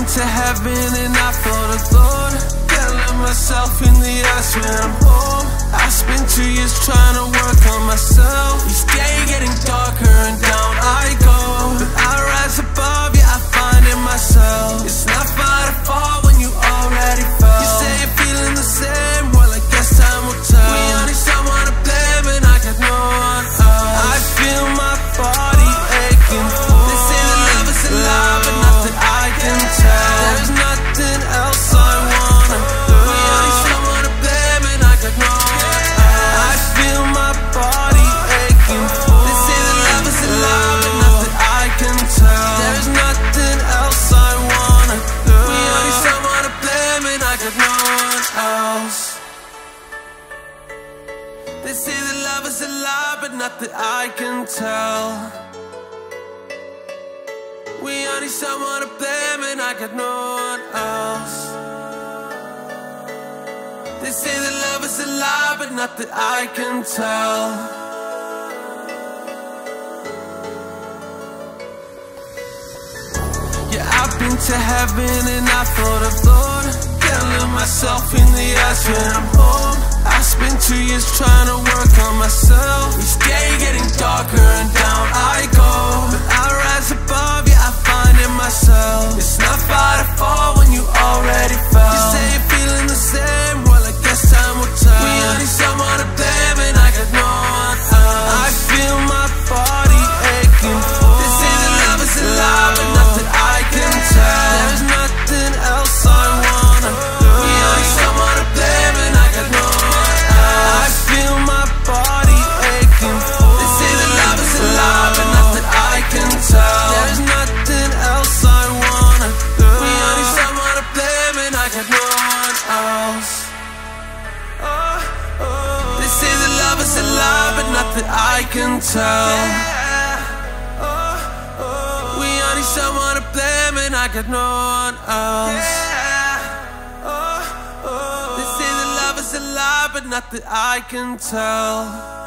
to heaven and I thought the Lord. Telling myself in the ass when I'm home. I spent 2 years trying to work on myself. Each day getting darker and down I go, but I rise above, yeah, I find it myself. It's not far to fall when you already fell. You say you're feeling the same, well I guess time will tell. We all need someone to blame and I got no one else. I feel my body aching. They say that love is alive, but not that I can tell. There's nothing else I wanna do. We all need someone to blame and I got no one else. I feel my body aching. They say that love is alive, but not that I can tell. There's nothing else I wanna do. We all need someone to blame and I got no one else. They say that love is alive, but not that I can tell. We all need someone to blame and I got no one else. They say that love is alive, but not that I can tell. Yeah, I've been to heaven and I thought of Lord. Telling myself in the ass when I'm home. I spent 2 years trying to work on myself. Each day getting darker and down I go, but I rise above, yeah, I find it myself. It's not far to fall when you already fell. You say you're feeling the same, well I guess time will tell. We all need someone to blame and I got no one else. I feel my body aching. They say that love is alive, but not that I can tell. There's nothing else I wanna do. We all need someone to blame and I got no one else. I feel my body aching. They say that love is alive, but not that I can tell. There's nothing else I wanna do. We all need someone to blame and I got no one else. They say that love is alive, but not that I can tell. We all need someone to blame and I got no one else. They say that love is alive, but not that I can tell.